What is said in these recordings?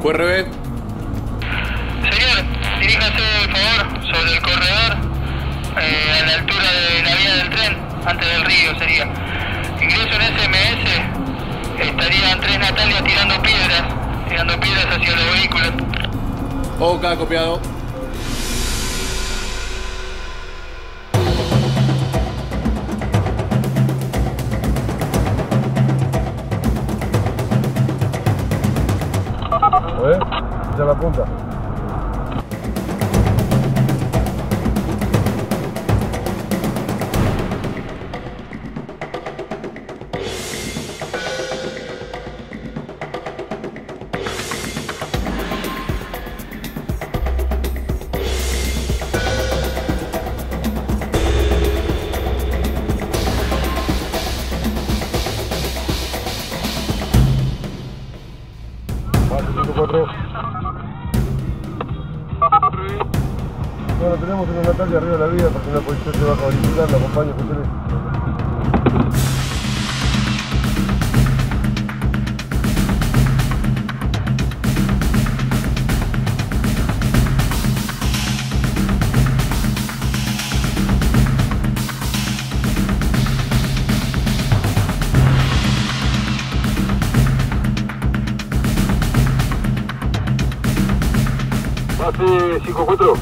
QRB. Señor, diríjase por favor sobre el corredor, a la altura de la vía del tren, antes del río sería. Ingreso en SMS, estarían 3 Natalias tirando piedras hacia los vehículos. OK, copiado. Ya la punta. Bueno, tenemos una Natalia arriba de la vía, porque la policía se va a verificar, la acompaño, José. Base 5-4.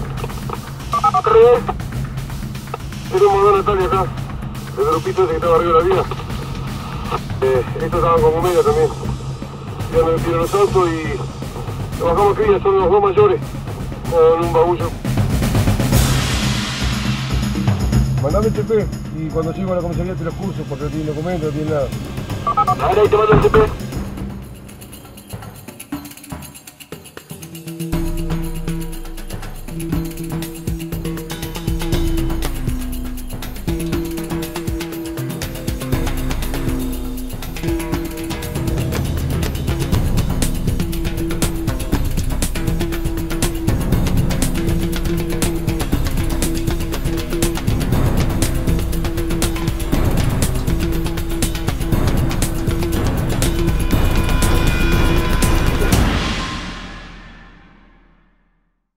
Tenemos 2 Natalia acá, el grupito ese que estaba arriba de la vía. Estos estaban como medio también. Ya me metieron los autos y nos bajamos aquí, ya son los 2 mayores con un bagullo. Mandame el TP y cuando llego a la comisaría te los curso porque no tienen documento, no tienen nada. Ahora ahí te mando el TP.